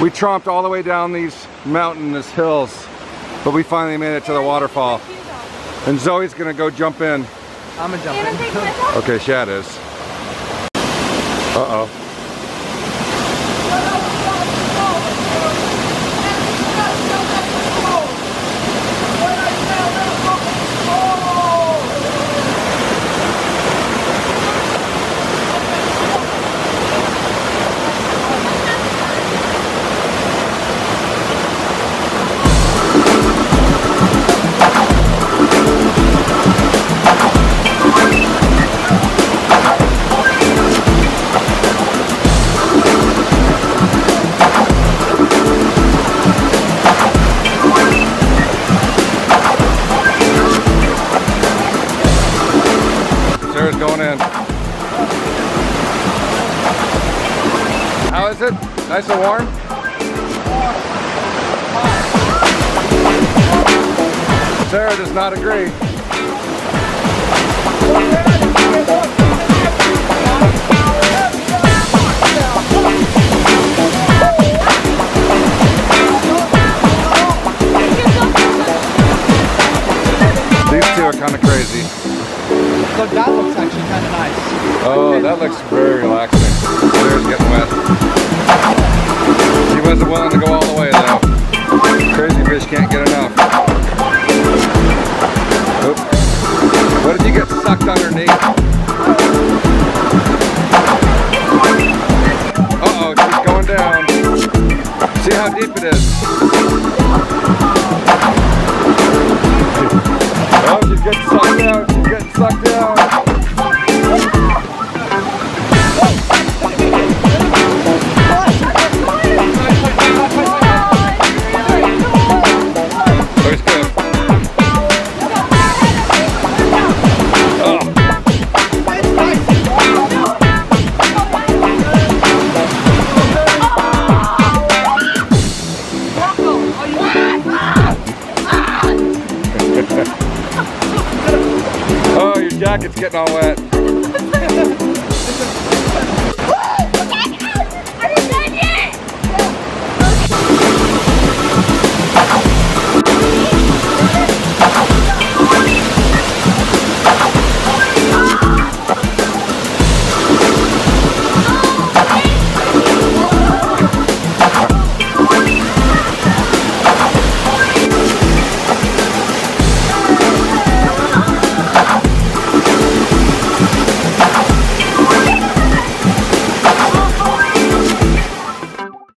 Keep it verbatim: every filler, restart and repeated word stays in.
We tromped all the way down these mountainous hills, but we finally made it to the waterfall. And Zoe's gonna go jump in. I'm gonna jump in. Okay, Shad is. Uh-oh. Sarah's going in. How is it? Nice and warm? Sarah does not agree. These two are kind of crazy. Look, that looks actually kind of nice. Oh, that looks very relaxing. Sarah's getting wet. She wasn't willing to go all the way though. Crazy fish can't get enough. Oop. What if you get sucked underneath? Uh-oh, she's going down. See how deep it is. Oh, she's getting sucked down. She's getting sucked down. There's good. Oh, your jacket's getting all wet.